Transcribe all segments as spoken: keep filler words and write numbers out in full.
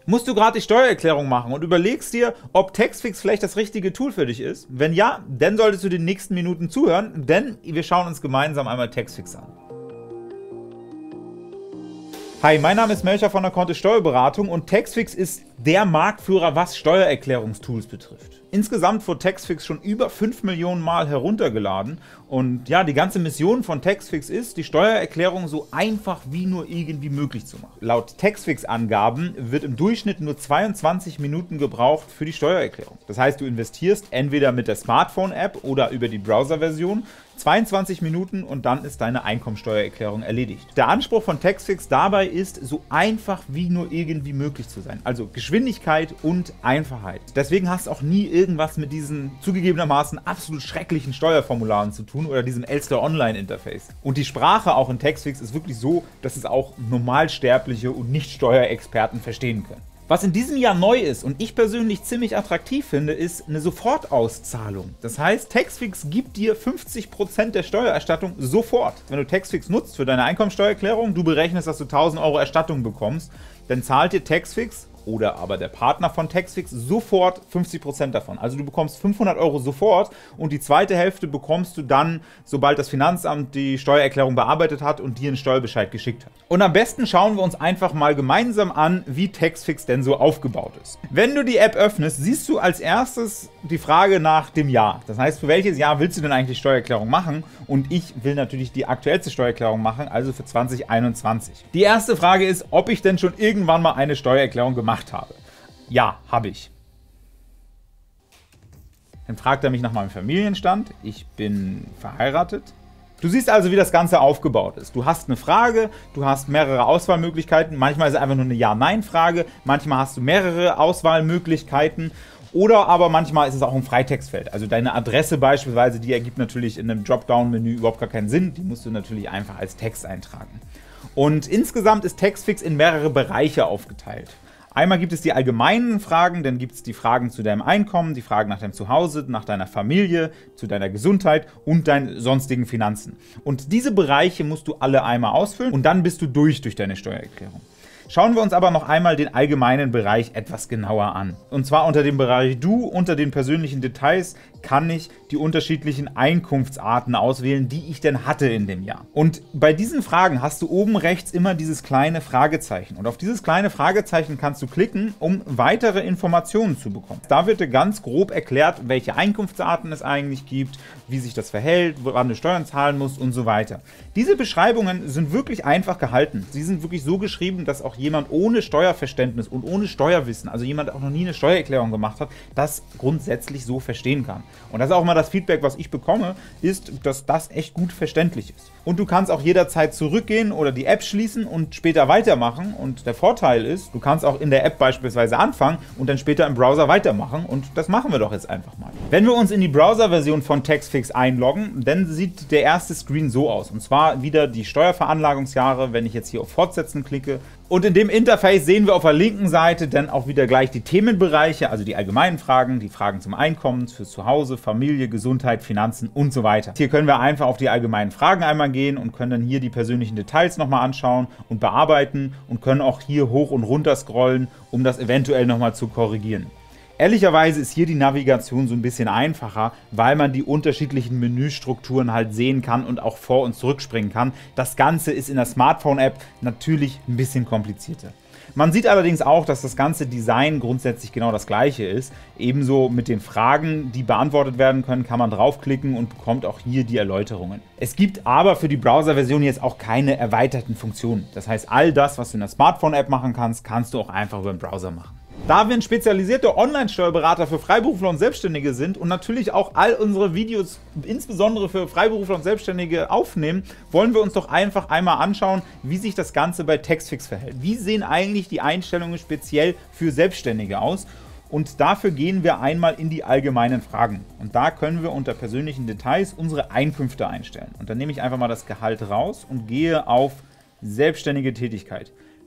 Musst du gerade die Steuererklärung machen und überlegst dir, ob Taxfix vielleicht das richtige Tool für dich ist? Wenn ja, dann solltest du die nächsten Minuten zuhören, denn wir schauen uns gemeinsam einmal Taxfix an. Hi, mein Name ist Melcher von der Kontist Steuerberatung und Taxfix ist der Marktführer, was Steuererklärungstools betrifft. Insgesamt wurde Taxfix schon über fünf Millionen Mal heruntergeladen und ja, die ganze Mission von Taxfix ist, die Steuererklärung so einfach wie nur irgendwie möglich zu machen. Laut Taxfix-Angaben wird im Durchschnitt nur zweiundzwanzig Minuten gebraucht für die Steuererklärung. Das heißt, du investierst entweder mit der Smartphone-App oder über die Browser-Version zweiundzwanzig Minuten und dann ist deine Einkommensteuererklärung erledigt. Der Anspruch von Taxfix dabei ist, so einfach wie nur irgendwie möglich zu sein. Also Geschwindigkeit und Einfachheit. Deswegen hast du auch nie irgendwas mit diesen zugegebenermaßen absolut schrecklichen Steuerformularen zu tun oder diesem Elster Online-Interface. Und die Sprache auch in Taxfix ist wirklich so, dass es auch Normalsterbliche und Nicht-Steuerexperten verstehen können. Was in diesem Jahr neu ist und ich persönlich ziemlich attraktiv finde, ist eine Sofortauszahlung. Das heißt, Taxfix gibt dir fünfzig Prozent der Steuererstattung sofort. Wenn du Taxfix nutzt für deine Einkommensteuererklärung, du berechnest, dass du tausend Euro Erstattung bekommst, dann zahlt dir Taxfix oder aber der Partner von Taxfix sofort fünfzig Prozent davon. Also du bekommst fünfhundert Euro sofort und die zweite Hälfte bekommst du dann, sobald das Finanzamt die Steuererklärung bearbeitet hat und dir einen Steuerbescheid geschickt hat. Und am besten schauen wir uns einfach mal gemeinsam an, wie Taxfix denn so aufgebaut ist. Wenn du die App öffnest, siehst du als erstes die Frage nach dem Jahr. Das heißt, für welches Jahr willst du denn eigentlich Steuererklärung machen? Und ich will natürlich die aktuellste Steuererklärung machen, also für zwanzig einundzwanzig. Die erste Frage ist, ob ich denn schon irgendwann mal eine Steuererklärung gemacht habe. Ja, habe ich. Dann fragt er mich nach meinem Familienstand. Ich bin verheiratet. Du siehst also, wie das Ganze aufgebaut ist. Du hast eine Frage, du hast mehrere Auswahlmöglichkeiten. Manchmal ist es einfach nur eine Ja-Nein-Frage. Manchmal hast du mehrere Auswahlmöglichkeiten. Oder aber manchmal ist es auch ein Freitextfeld. Also deine Adresse beispielsweise, die ergibt natürlich in einem Dropdown-Menü überhaupt gar keinen Sinn. Die musst du natürlich einfach als Text eintragen. Und insgesamt ist Taxfix in mehrere Bereiche aufgeteilt. Einmal gibt es die allgemeinen Fragen, dann gibt es die Fragen zu deinem Einkommen, die Fragen nach deinem Zuhause, nach deiner Familie, zu deiner Gesundheit und deinen sonstigen Finanzen. Und diese Bereiche musst du alle einmal ausfüllen und dann bist du durch durch deine Steuererklärung. Schauen wir uns aber noch einmal den allgemeinen Bereich etwas genauer an. Und zwar unter dem Bereich Du, unter den persönlichen Details, kann ich die unterschiedlichen Einkunftsarten auswählen, die ich denn hatte in dem Jahr. Und bei diesen Fragen hast du oben rechts immer dieses kleine Fragezeichen. Und auf dieses kleine Fragezeichen kannst du klicken, um weitere Informationen zu bekommen. Da wird dir ganz grob erklärt, welche Einkunftsarten es eigentlich gibt, wie sich das verhält, woran du Steuern zahlen musst und so weiter. Diese Beschreibungen sind wirklich einfach gehalten. Sie sind wirklich so geschrieben, dass auch jemand ohne Steuerverständnis und ohne Steuerwissen, also jemand, der auch noch nie eine Steuererklärung gemacht hat, das grundsätzlich so verstehen kann. Und das ist auch mal das Feedback, was ich bekomme, ist, dass das echt gut verständlich ist. Und du kannst auch jederzeit zurückgehen oder die App schließen und später weitermachen. Und der Vorteil ist, du kannst auch in der App beispielsweise anfangen und dann später im Browser weitermachen. Und das machen wir doch jetzt einfach mal. Wenn wir uns in die Browser-Version von Taxfix einloggen, dann sieht der erste Screen so aus. Und zwar wieder die Steuerveranlagungsjahre, wenn ich jetzt hier auf Fortsetzen klicke. Und in dem Interface sehen wir auf der linken Seite dann auch wieder gleich die Themenbereiche, also die allgemeinen Fragen, die Fragen zum Einkommen, fürs Zuhause, Familie, Gesundheit, Finanzen und so weiter. Hier können wir einfach auf die allgemeinen Fragen einmal gehen und können dann hier die persönlichen Details nochmal anschauen und bearbeiten und können auch hier hoch und runter scrollen, um das eventuell nochmal zu korrigieren. Ehrlicherweise ist hier die Navigation so ein bisschen einfacher, weil man die unterschiedlichen Menüstrukturen halt sehen kann und auch vor- und zurückspringen kann. Das Ganze ist in der Smartphone-App natürlich ein bisschen komplizierter. Man sieht allerdings auch, dass das ganze Design grundsätzlich genau das gleiche ist. Ebenso mit den Fragen, die beantwortet werden können, kann man draufklicken und bekommt auch hier die Erläuterungen. Es gibt aber für die Browser-Version jetzt auch keine erweiterten Funktionen. Das heißt, all das, was du in der Smartphone-App machen kannst, kannst du auch einfach über den Browser machen. Da wir ein spezialisierter Online-Steuerberater für Freiberufler und Selbstständige sind und natürlich auch all unsere Videos insbesondere für Freiberufler und Selbstständige aufnehmen, wollen wir uns doch einfach einmal anschauen, wie sich das Ganze bei Taxfix verhält. Wie sehen eigentlich die Einstellungen speziell für Selbstständige aus? Und dafür gehen wir einmal in die allgemeinen Fragen. Und da können wir unter persönlichen Details unsere Einkünfte einstellen. Und dann nehme ich einfach mal das Gehalt raus und gehe auf selbstständige Tätigkeit.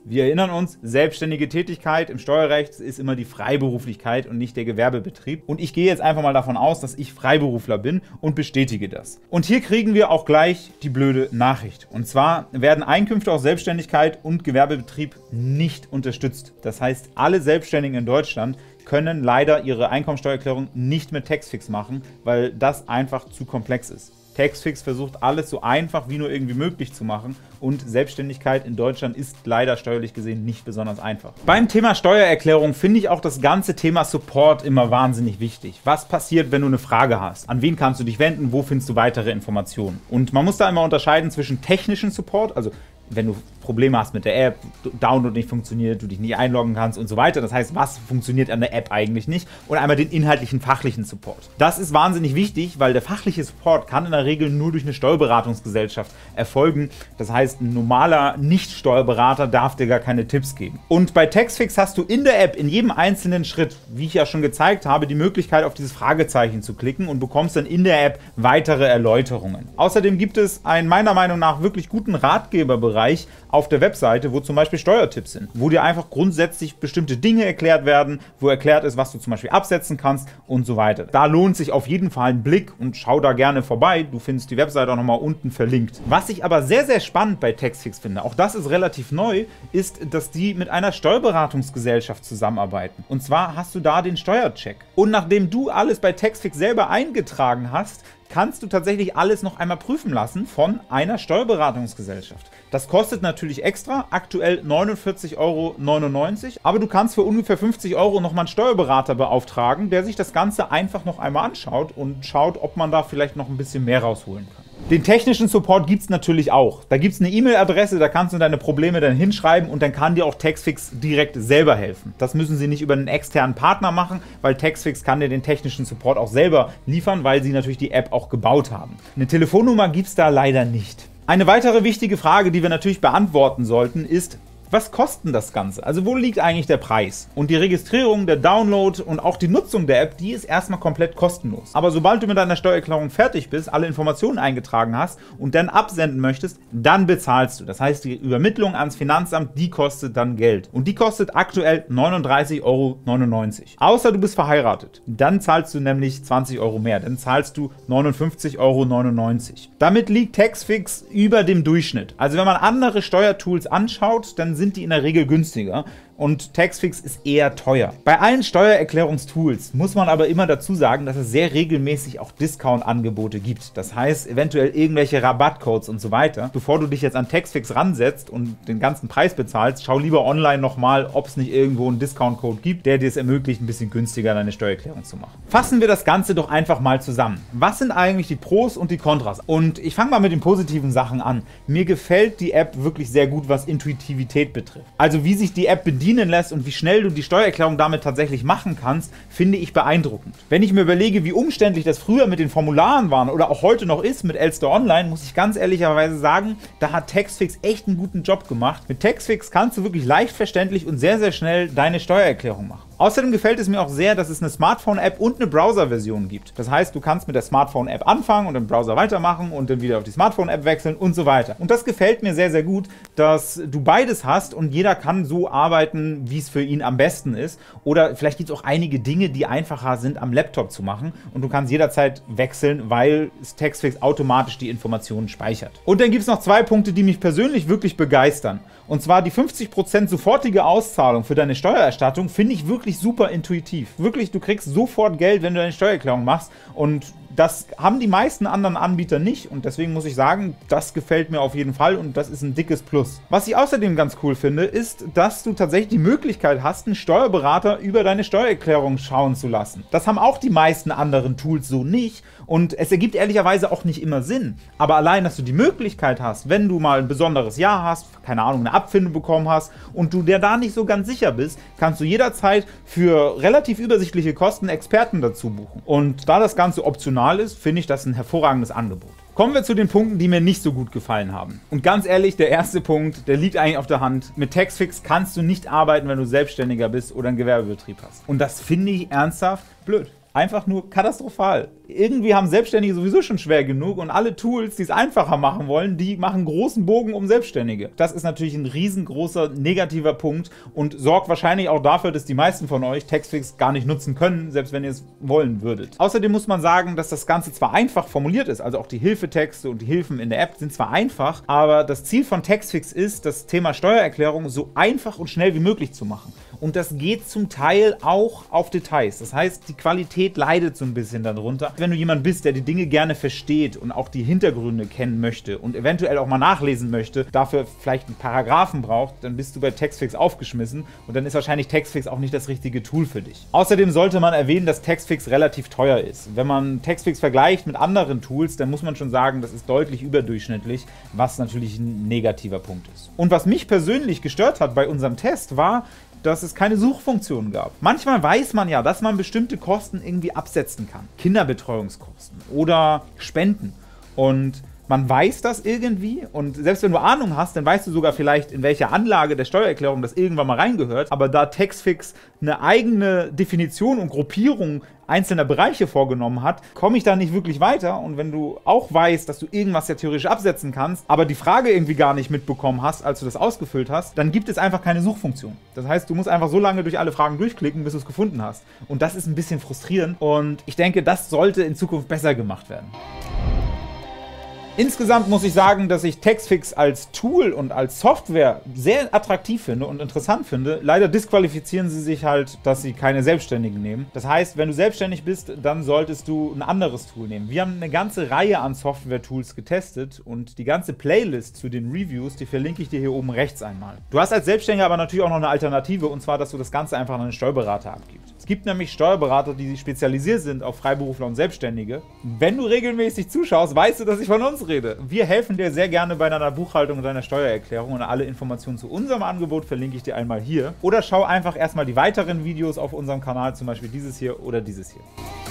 Wir erinnern uns, selbstständige Tätigkeit im Steuerrecht ist immer die Freiberuflichkeit und nicht der Gewerbebetrieb. Und ich gehe jetzt einfach mal davon aus, dass ich Freiberufler bin und bestätige das. Und hier kriegen wir auch gleich die blöde Nachricht. Und zwar werden Einkünfte aus Selbstständigkeit und Gewerbebetrieb nicht unterstützt. Das heißt, alle Selbstständigen in Deutschland können leider ihre Einkommensteuererklärung nicht mit Taxfix machen, weil das einfach zu komplex ist. Taxfix versucht alles so einfach wie nur irgendwie möglich zu machen und Selbstständigkeit in Deutschland ist leider steuerlich gesehen nicht besonders einfach. Beim Thema Steuererklärung finde ich auch das ganze Thema Support immer wahnsinnig wichtig. Was passiert, wenn du eine Frage hast? An wen kannst du dich wenden? Wo findest du weitere Informationen? Und man muss da immer unterscheiden zwischen technischen Support, also wenn du Probleme hast mit der App, Download nicht funktioniert, du dich nicht einloggen kannst und so weiter. Das heißt, was funktioniert an der App eigentlich nicht? Und einmal den inhaltlichen, fachlichen Support. Das ist wahnsinnig wichtig, weil der fachliche Support kann in der Regel nur durch eine Steuerberatungsgesellschaft erfolgen. Das heißt, ein normaler Nicht-Steuerberater darf dir gar keine Tipps geben. Und bei Taxfix hast du in der App in jedem einzelnen Schritt, wie ich ja schon gezeigt habe, die Möglichkeit, auf dieses Fragezeichen zu klicken und bekommst dann in der App weitere Erläuterungen. Außerdem gibt es einen meiner Meinung nach wirklich guten Ratgeberbereich auf der Webseite, wo zum Beispiel Steuertipps sind, wo dir einfach grundsätzlich bestimmte Dinge erklärt werden, wo erklärt ist, was du zum Beispiel absetzen kannst und so weiter. Da lohnt sich auf jeden Fall ein Blick und schau da gerne vorbei. Du findest die Webseite auch nochmal unten verlinkt. Was ich aber sehr, sehr spannend bei Taxfix finde, auch das ist relativ neu, ist, dass die mit einer Steuerberatungsgesellschaft zusammenarbeiten. Und zwar hast du da den Steuercheck. Und nachdem du alles bei Taxfix selber eingetragen hast, kannst du tatsächlich alles noch einmal prüfen lassen von einer Steuerberatungsgesellschaft. Das kostet natürlich extra, aktuell neunundvierzig Euro neunundneunzig, aber du kannst für ungefähr fünfzig Euro nochmal einen Steuerberater beauftragen, der sich das Ganze einfach noch einmal anschaut und schaut, ob man da vielleicht noch ein bisschen mehr rausholen kann. Den technischen Support gibt es natürlich auch. Da gibt es eine E-Mail-Adresse, da kannst du deine Probleme dann hinschreiben und dann kann dir auch Taxfix direkt selber helfen. Das müssen sie nicht über einen externen Partner machen, weil Taxfix kann dir den technischen Support auch selber liefern, weil sie natürlich die App auch gebaut haben. Eine Telefonnummer gibt es da leider nicht. Eine weitere wichtige Frage, die wir natürlich beantworten sollten, ist: Was kostet das Ganze? Also wo liegt eigentlich der Preis? Und die Registrierung, der Download und auch die Nutzung der App, die ist erstmal komplett kostenlos. Aber sobald du mit deiner Steuererklärung fertig bist, alle Informationen eingetragen hast und dann absenden möchtest, dann bezahlst du. Das heißt, die Übermittlung ans Finanzamt, die kostet dann Geld. Und die kostet aktuell neununddreißig Euro neunundneunzig. Außer du bist verheiratet. Dann zahlst du nämlich zwanzig Euro mehr. Dann zahlst du neunundfünfzig Euro neunundneunzig. Damit liegt Taxfix über dem Durchschnitt. Also wenn man andere Steuertools anschaut, dann sind die in der Regel günstiger und Taxfix ist eher teuer. Bei allen Steuererklärungstools muss man aber immer dazu sagen, dass es sehr regelmäßig auch Discount-Angebote gibt. Das heißt, eventuell irgendwelche Rabattcodes und so weiter. Bevor du dich jetzt an Taxfix ransetzt und den ganzen Preis bezahlst, schau lieber online nochmal, ob es nicht irgendwo einen Discount-Code gibt, der dir es ermöglicht, ein bisschen günstiger deine Steuererklärung zu machen. Fassen wir das Ganze doch einfach mal zusammen. Was sind eigentlich die Pros und die Kontras? Und ich fange mal mit den positiven Sachen an. Mir gefällt die App wirklich sehr gut, was Intuitivität betrifft. Also wie sich die App bedient lässt und wie schnell du die Steuererklärung damit tatsächlich machen kannst, finde ich beeindruckend. Wenn ich mir überlege, wie umständlich das früher mit den Formularen war oder auch heute noch ist mit Elster Online, muss ich ganz ehrlicherweise sagen, da hat Taxfix echt einen guten Job gemacht. Mit Taxfix kannst du wirklich leicht verständlich und sehr, sehr schnell deine Steuererklärung machen. Außerdem gefällt es mir auch sehr, dass es eine Smartphone-App und eine Browser-Version gibt. Das heißt, du kannst mit der Smartphone-App anfangen und im Browser weitermachen und dann wieder auf die Smartphone-App wechseln und so weiter. Und das gefällt mir sehr, sehr gut, dass du beides hast und jeder kann so arbeiten, wie es für ihn am besten ist. Oder vielleicht gibt es auch einige Dinge, die einfacher sind am Laptop zu machen und du kannst jederzeit wechseln, weil Taxfix automatisch die Informationen speichert. Und dann gibt es noch zwei Punkte, die mich persönlich wirklich begeistern. Und zwar die fünfzig Prozent sofortige Auszahlung für deine Steuererstattung finde ich wirklich super intuitiv. Wirklich, du kriegst sofort Geld, wenn du deine Steuererklärung machst und das haben die meisten anderen Anbieter nicht und deswegen muss ich sagen, das gefällt mir auf jeden Fall und das ist ein dickes Plus. Was ich außerdem ganz cool finde, ist, dass du tatsächlich die Möglichkeit hast, einen Steuerberater über deine Steuererklärung schauen zu lassen. Das haben auch die meisten anderen Tools so nicht und es ergibt ehrlicherweise auch nicht immer Sinn. Aber allein, dass du die Möglichkeit hast, wenn du mal ein besonderes Jahr hast, keine Ahnung, eine Abfindung bekommen hast und du dir da nicht so ganz sicher bist, kannst du jederzeit für relativ übersichtliche Kosten Experten dazu buchen. Und da das Ganze optional ist, finde ich das ein hervorragendes Angebot. Kommen wir zu den Punkten, die mir nicht so gut gefallen haben. Und ganz ehrlich, der erste Punkt, der liegt eigentlich auf der Hand. Mit Taxfix kannst du nicht arbeiten, wenn du Selbstständiger bist oder einen Gewerbebetrieb hast. Und das finde ich ernsthaft blöd. Einfach nur katastrophal. Irgendwie haben Selbstständige sowieso schon schwer genug und alle Tools, die es einfacher machen wollen, die machen großen Bogen um Selbstständige. Das ist natürlich ein riesengroßer negativer Punkt und sorgt wahrscheinlich auch dafür, dass die meisten von euch Taxfix gar nicht nutzen können, selbst wenn ihr es wollen würdet. Außerdem muss man sagen, dass das Ganze zwar einfach formuliert ist, also auch die Hilfetexte und die Hilfen in der App sind zwar einfach, aber das Ziel von Taxfix ist, das Thema Steuererklärung so einfach und schnell wie möglich zu machen. Und das geht zum Teil auch auf Details. Das heißt, die Qualität leidet so ein bisschen darunter. Wenn du jemand bist, der die Dinge gerne versteht und auch die Hintergründe kennen möchte und eventuell auch mal nachlesen möchte, dafür vielleicht einen Paragraphen braucht, dann bist du bei Taxfix aufgeschmissen und dann ist wahrscheinlich Taxfix auch nicht das richtige Tool für dich. Außerdem sollte man erwähnen, dass Taxfix relativ teuer ist. Wenn man Taxfix vergleicht mit anderen Tools, dann muss man schon sagen, das ist deutlich überdurchschnittlich, was natürlich ein negativer Punkt ist. Und was mich persönlich gestört hat bei unserem Test war, dass es keine Suchfunktion gab. Manchmal weiß man ja, dass man bestimmte Kosten irgendwie absetzen kann. Kinderbetreuungskosten oder Spenden. Und man weiß das irgendwie und selbst wenn du Ahnung hast, dann weißt du sogar vielleicht, in welcher Anlage der Steuererklärung das irgendwann mal reingehört. Aber da Taxfix eine eigene Definition und Gruppierung einzelner Bereiche vorgenommen hat, komme ich da nicht wirklich weiter. Und wenn du auch weißt, dass du irgendwas ja theoretisch absetzen kannst, aber die Frage irgendwie gar nicht mitbekommen hast, als du das ausgefüllt hast, dann gibt es einfach keine Suchfunktion. Das heißt, du musst einfach so lange durch alle Fragen durchklicken, bis du es gefunden hast. Und das ist ein bisschen frustrierend und ich denke, das sollte in Zukunft besser gemacht werden. Insgesamt muss ich sagen, dass ich Taxfix als Tool und als Software sehr attraktiv finde und interessant finde. Leider disqualifizieren sie sich halt, dass sie keine Selbstständigen nehmen. Das heißt, wenn du selbstständig bist, dann solltest du ein anderes Tool nehmen. Wir haben eine ganze Reihe an Software-Tools getestet und die ganze Playlist zu den Reviews, die verlinke ich dir hier oben rechts einmal. Du hast als Selbstständiger aber natürlich auch noch eine Alternative und zwar, dass du das Ganze einfach an einen Steuerberater abgibst. Es gibt nämlich Steuerberater, die spezialisiert sind auf Freiberufler und Selbstständige. Wenn du regelmäßig zuschaust, weißt du, dass ich von uns rede. Wir helfen dir sehr gerne bei deiner Buchhaltung und deiner Steuererklärung und alle Informationen zu unserem Angebot verlinke ich dir einmal hier. Oder schau einfach erstmal die weiteren Videos auf unserem Kanal, zum Beispiel dieses hier oder dieses hier.